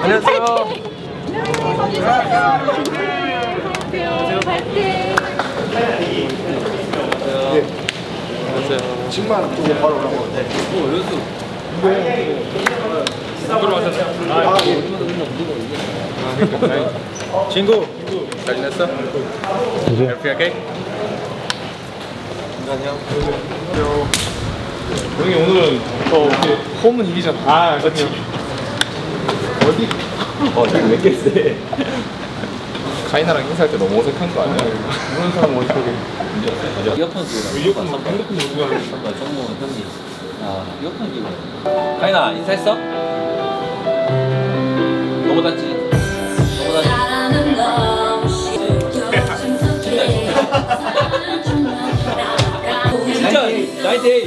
안녕하세요. 안녕하세요. 지금만 또 바로 올라가고. 연수. 들어가셨어요? 친구. 잘 지냈어? Everything okay? 안녕. 형이 오늘은 홈은 이기잖아. 아, 그렇지. 어디? 이거 왜 이렇게 세? 카이나랑 인사할 때 너무 어색한 거 아니야? 그런 사람 어색하게. 이어폰 끼고 이어폰 누가 하는 정모 현지. 아, 이어폰 끼고. 카이나 인사했어? 너무 닿지? 너무 닿지? 진짜 나이테이.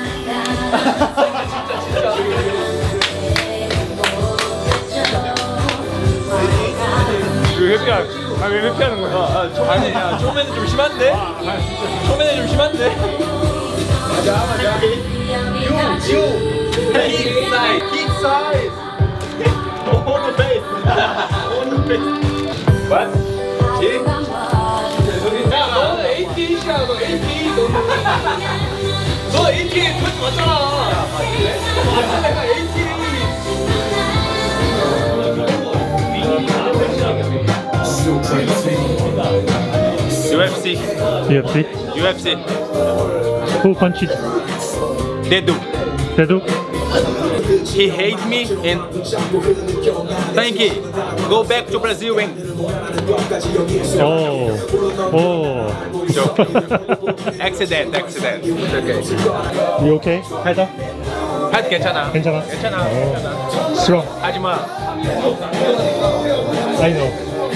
왜 회피하는 거야? 아니, 야, 처음에는 좀 심한데? 처음에는 좀 심한데? 맞아. You. Kick side. Kick size. On the face. On the face. What? Kick? 야, 너는 AT이야, 너 AT. 너 AT 그렇게 맞잖아. 내가 AT. UFC. UFC. Who punched Dedu. Dedu? He hates me and thank you. Go back to Brazil and Oh. joke. Accident. Okay. You okay? 하이다? 하여튼 괜찮아. 괜찮아? 괜찮아. Strong. 하지마. I know.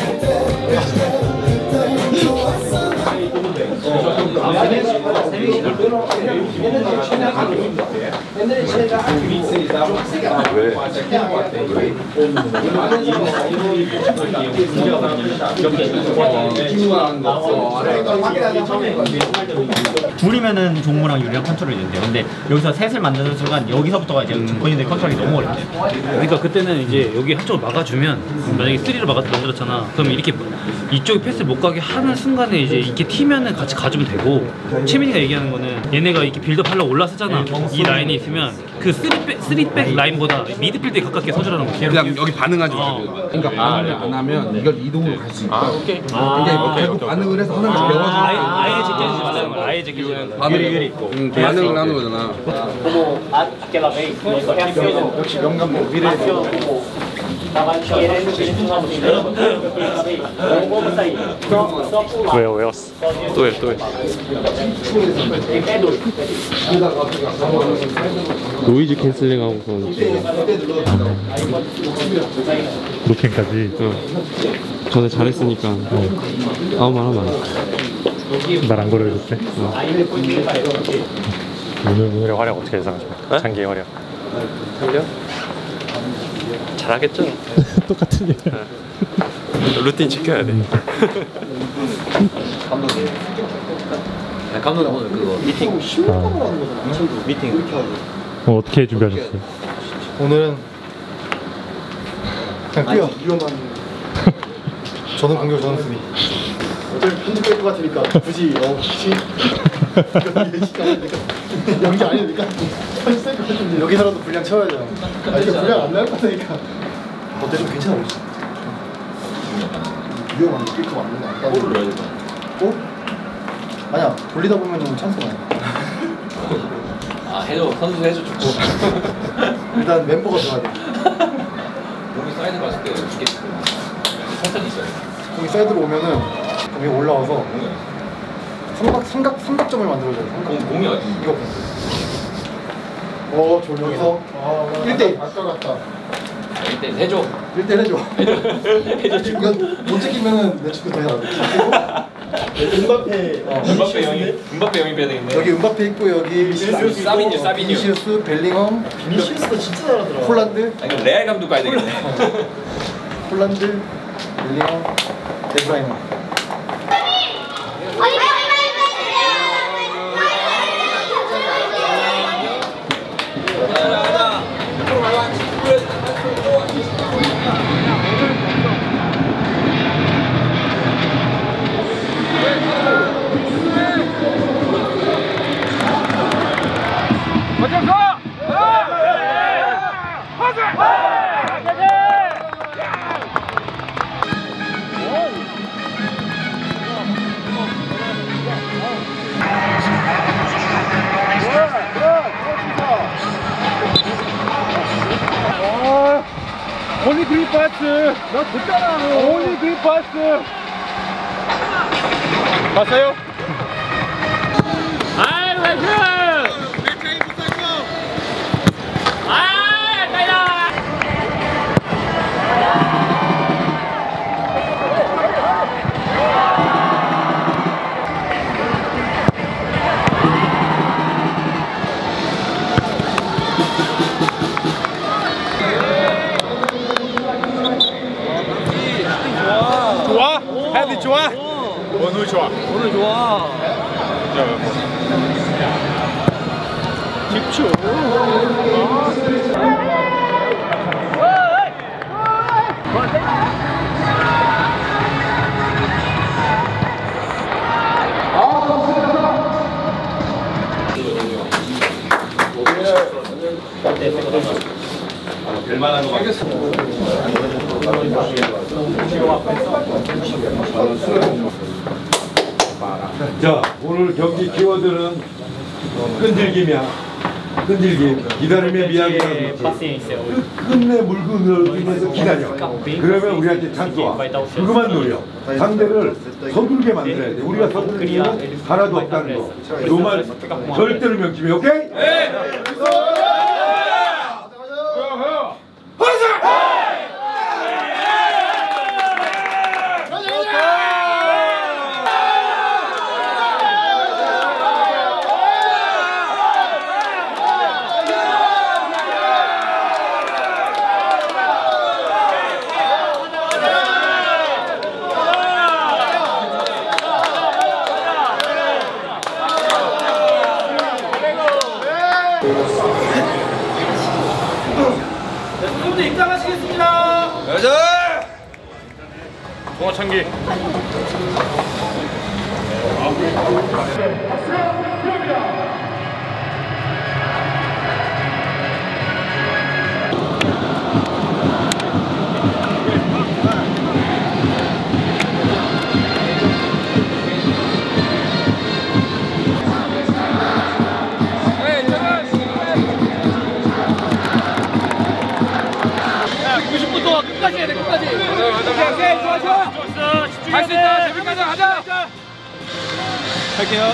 둘이면은 종무랑 유리가 컨트롤이 된대요. 근데 여기서 셋을 만드는 순간 여기서부터가 이제 정권인들 컨트롤이 너무 어렵대요. 그러니까 그때는 이제 여기 한쪽을 막아주면 만약에 3를 만들었잖아. 그럼 이렇게 이쪽에 패스를 못 가게 하는 순간에 이제 이렇게 튀면은 같이 가주면 되고, 채민이가 얘기하는 거는 얘네가 이렇게 빌드업 하려고 올라서잖아. 이 라인이 있으면 그 3백 라인보다 미드필드에 가깝게 서주라는 거야. 그냥 여기 반응하지 마. 그러니까 반응을 안 하면 이걸 이동으로 갈 수 있다. 오케이. 그러니까 결국 반응을 해서 하나를 배워주는 아예 제껴주지 말라는 거야. 아예 제껴주지 말라는 거야. 반응이 있고. 반응을 하는 거잖아. 역시 명감독 미래. 왜요? 외웠어. 또 해. 노이즈 캔슬링 하고서 루핑까지. 전에 잘했으니까 아무 말 하면 안 돼. 날 안 걸어줬대. 오늘의 활약 어떻게 예상하십니까? 장기의 활약. 틀려? 잘하겠죠? 똑같은 얘기야. 루틴 지켜야 돼. 감독님 오늘 그거 미팅. 미팅. 어떻게 준비하셨어요? 오늘은 그냥 뛰어. 저는 공격, 저는 수비. 어차피 편집될 것 같으니까 굳이 연기 아니니까 편집될 것 같은데 여기서라도 분량 채워야죠. 아니 분량 안 나올 것 같으니까 어때? 좀 괜찮아 보이지? 위험한 스피커 맞는 거 아니야? 골을 넣어야 돼. 골? 아니야, 돌리다 보면 좀 찬스가 나요. 아, 해줘. 선수 해줘 좋고. 일단 멤버가 좋아야 돼. 여기 사이드 갔을 때 이렇게 천천히 있어요. 거기 사이드로 오면은 여기 올라와서 삼각점을 만들어줘요. 공이 어디? 이거 저 여기서 1대1 아까 같다. 1대1 해줘. 1대1 해줘. 이거 못 찍히면은 내 축구 더 해야 돼. 음바페 영입해야 되겠네. 여기 음바페 있고 여기 사비뉴. 비니시우스, 벨링엄. 비니시우스도 진짜 잘하더라. 홀란드. 아니, 레알 감독 가야 되겠네. 홀란드, 벨링엄, 데브라이너. 가자. 올리 그립 파스. 나 줬잖아. 올리 그립 파스. 봤어요? 아이 나이스! 아 나이다! 좋아? 헤디 좋아? 오늘 좋아. 오늘 좋아. 집중. 자, 오늘 경기 키워드는 끈질김이야. 끈질김. 기다림의 미학이라는 거지. 끝내 물건을 기다려. 그러면 우리한테 찬스 와. 그것만 노려. 상대를 서둘게 만들어야 돼. 우리가 서둘리면 하나도 없다는 거. 요 말 절대로 명심해. 오케이? 네! 선수들 입장하시겠습니다. 동화창기. 끝까지 해야 돼, 끝까지. 오케이, 좋아, 좋아. 할 수 있다, 재밌게 하자. 할게요.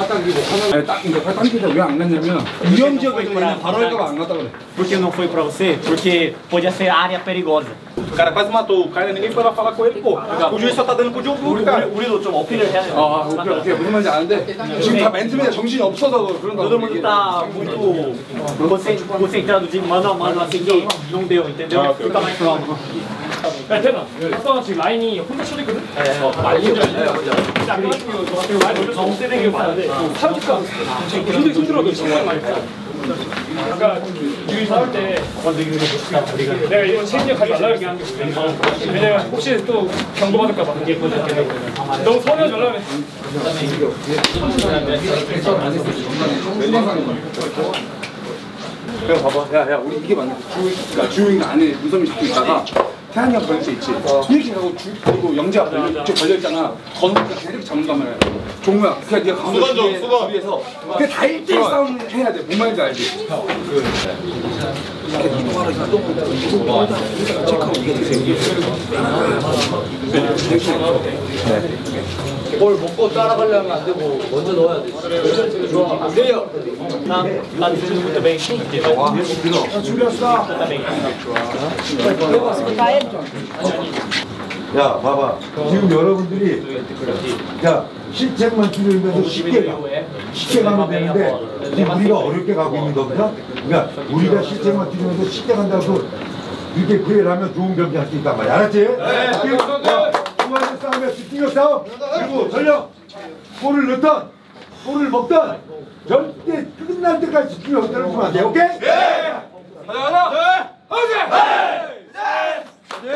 딱 이거 딴 왜안 갔냐면 위험 지역에 있는 바로 할까봐 안 갔다 그래. Por que não foi pra você? Porque podia ser área perigosa. O cara quase matou o cara, ninguém foi lá falar com ele, pô. O juiz só tá dando pro Diogo, cara. 우리도 좀 어필을 해야 돼요. 아, 오케이. 무슨 말인지 아는데 지금 다 맨투맨에 정신이 없어서 그런다고. Todo mundo tá muito concentrado de mano a mano, assim que não deu, entendeu? Fica mais calmo. 야, 대박. 아빠가 지금 라인이 혼자 쳐있거든? 많이 혼자. 아까 같은 경우 저 같은 경우 라인 올려서 너무 세게 봤는데 30가 힘들어도 정말 많이 했어. 아까 유리 싸울 때 내가 이번 책임져 가지 말라 이렇게 한 게 왜냐면 혹시 또 경고받을까 봐. 너무 서운하지 말라 그래 봐봐. 야, 우리 이게 맞네. 주인 안에 문선민 잡고 있다가 태환이 형 걸릴 때 있지. 이렇게 하고 그리고 영재 앞에 이쪽 걸려있잖아. 거는 그냥 이렇게 잡는단 말이야. 종우야, 그냥 네가 가운데 주위에서 그게 다 1대1 싸움 해야 돼. 뭔 말인지 알지? 이동하라, 이동하라. 체크하고 이게 되게 뭘 먹고 따라가려면 안 되고 먼저 넣어야 돼. 좋아. 안 돼요. Tá dizendo muito bem. 야, 봐봐. 지금 여러분들이 야 실책만 줄이면서 쉽게 가면 되는데 지금 우리가 어렵게 가고 있는 겁니다. 그러니까 우리가 실책만 줄이면서 쉽게 간다고 이렇게 플레이를 하면 좋은 경기 할 수 있단 말이야. 알았지? 네. 중간에 싸우면 뛰어 싸움. 그리고 전력 골을 넣던 골을 먹던 절대 끝날 때까지 뛰어 떨어지면 안 돼. 오케이? 네. 가자. 네. 오케이. 네.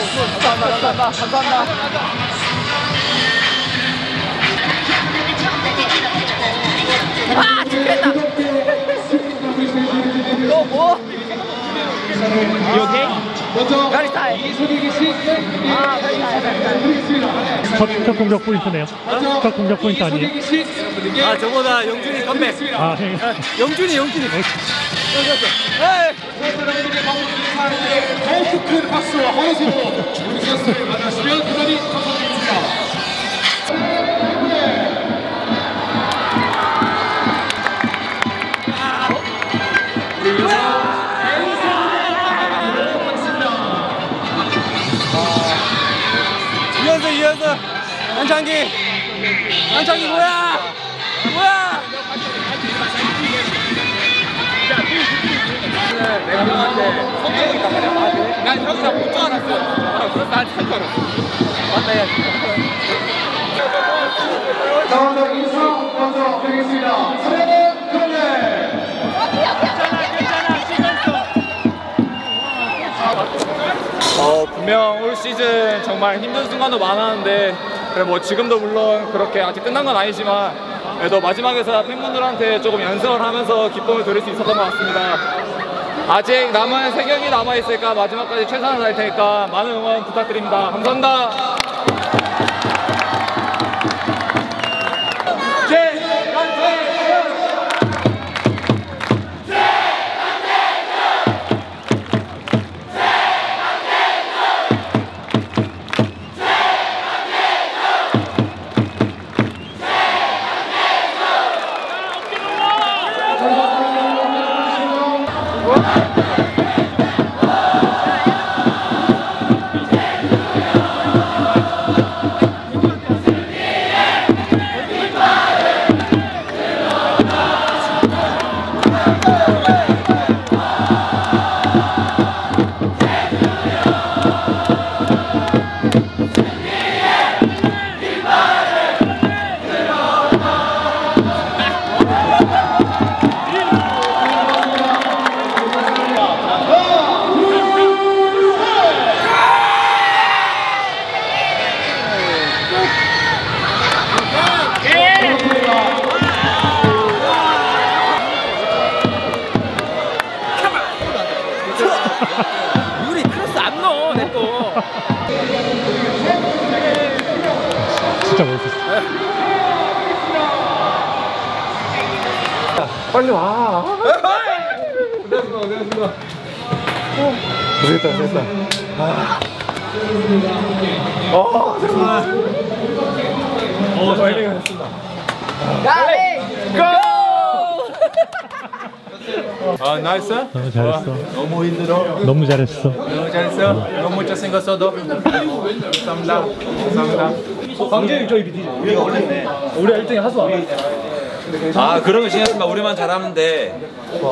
아, 죽겠다. 너 뭐? You okay? Very tired. 아, very tired. 첫 공격 포인트네요. 첫 공격 포인트 아니에요? 아 저보다 영준이 컴백. 아, 네. 영준이. 큰 박수와 환호성으로 우리 선수를 만나시면 대단히 감사드리겠습니다. 이현수 안창기 뭐야 내가 형한테 성격이 있단 말이야. 난 형이랑 못 줄 알았어. 그래서 나한테 할 줄 알았어. 맞다 해야지. 자, 먼저 인사 먼저 드리겠습니다. 사랑하는 그런데 분명 올 시즌 정말 힘든 순간도 많았는데 그래 뭐 지금도 물론 그렇게 아직 끝난 건 아니지만 그래도 마지막에서 팬분들한테 조금 연습을 하면서 기쁨을 드릴 수 있었던 것 같습니다. 아직 남은 3경기 남아있으니까 마지막까지 최선을 다할 테니까 많은 응원 부탁드립니다. 감사합니다. 유리 크로스 안 넣어 내 거. 진짜 멋있었어. 빨리 와. 고생했다. 아 나이스. 너무 잘했어. 너무 힘들어. 너무 잘했어. 너무 잘했어. 너무 잘생겼어도. 감사합니다. 광재님 저희 BT죠. 우리가 올렸네. 우리가 1등이 하수 안 아 그러면 신경 쓰지 마. 우리만 잘하면 돼.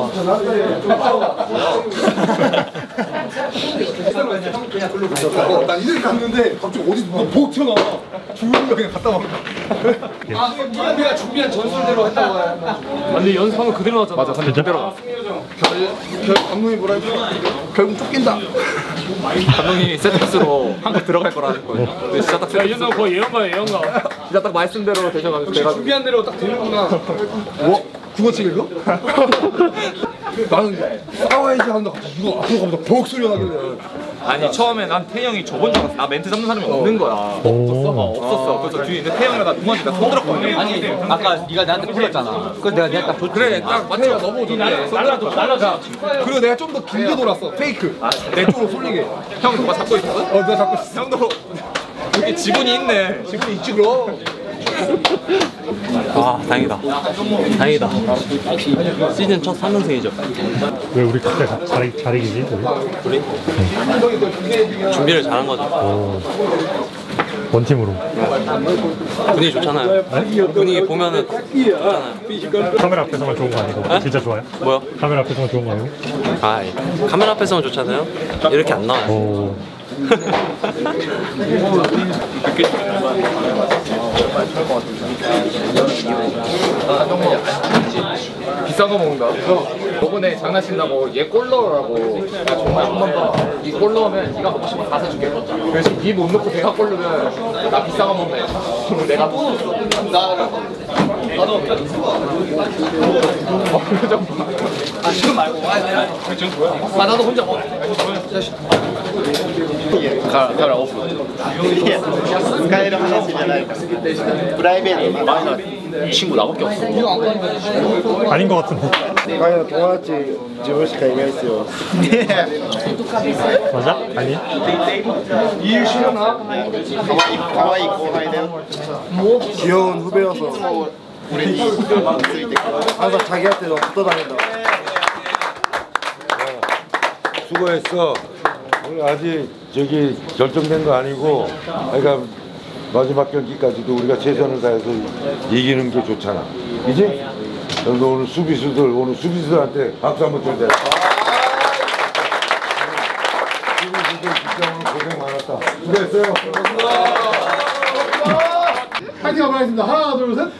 난 이렇게 갔는데 갑자기 어디서 복 튀어나와. 죽는 거 그냥 갔다 와. 우리가 준비한 전술대로 했다고 해. 근데 연습한 거 그대로 나왔잖아. 맞아. 그대로. 감독이 뭐라 했어? 결국 쫓긴다. 감독님이 세트피스로 한국 들어갈 거라는 거예요. 근데 진짜 딱 세트피스. 거의 예언가예요, 예언가. 진짜 딱 말씀대로 되셔가지고 내가 준비한 대로 딱 되는구나. 뭐? 국어책 읽어? 나는 싸워야지 하는데 갑자기 이거 앞으로 가면서 벅 소리가 나길래. 아니 처음에 난 태형이 저번 줄 알았어. 나 멘트 잡는 사람이 없는 거야. 없었어. 그래서 뒤에 있는 태형이가 누구한테 나 손들었거든. 아니 아까 네가 나한테 풀렸잖아. 그래서 내가 딱 줬지. 그래 딱 맞춰 넘어오던데. 날라줘. 그리고 내가 좀 더 길게 돌았어. 페이크. 내 쪽으로 쏠리게. 형 누가 잡고 있었어? 내가 잡고 있어. 형도 여기 지분이 있네. 지금 있지 그럼. 아 다행이다. 시즌 첫 3연승이죠. 왜 우리 그때 잘 이기지? 우리? 준비를 잘한 거죠. 원팀으로. 분위기 좋잖아요. 분위기 보면은 좋잖아요. 카메라 앞에서만 좋은 거 아니고 네? 진짜 좋아요? 뭐요? 카메라 앞에서만 좋은 거 아니고? 아 카메라 앞에서는 좋잖아요. 이렇게 안 나와요. 오. 비싼 거 먹는다. 저번에 장난친다고 얘 골 넣으라고 나 정말 한 번 더 이 골 넣으면 네가 먹고 싶으면 다 사줄게. 그래서 니 못 넣고 내가 골 넣으면 나 비싼 거 먹네. 그럼 내가 또 나도 표정 봐. 아 지금 말고 아 나도 혼자 먹어. 카메라 오프. 使える話じゃないからプライベートな 친구 나밖에 없어. 아닌 것 같은데. 가야 동아찌自分しかいないですよ 맞아? 아니야? 이유 싫어나? 가와이 고하이네요. 귀여운 후배여서 우리 항상 자기한테 붙어 다닌다. 수고했어. 오늘 아직 저기 결정된 거 아니고, 그러니까 마지막 경기까지도 우리가 최선을 다해서 이기는 게 좋잖아. 그지? 그래서 오늘 수비수들한테 박수 한번 쳐줘. 수비수들 진짜 오늘 고생 많았다. 수고했어요. 파이팅 한번 하겠습니다. 하나, 둘, 셋.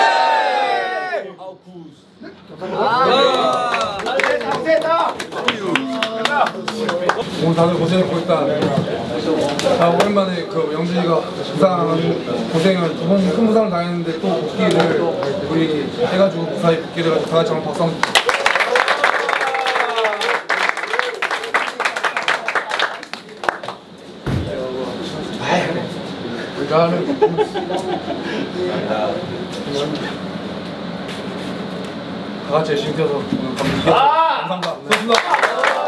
오늘 다들 고생했고 일단 오랜만에 그 영준이가 부상 고생을 두 번 큰 부상을 당했는데 또 복귀를 우리 해가지고 무사히 복귀를 해가지고 다 같이 한번 박수 한번 다 같이 열심히 뛰어서 오늘 감사합니다. 고맙습니다.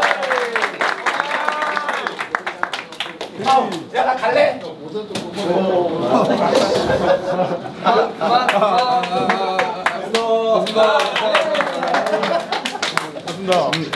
야, 나 갈래. 고맙습니다.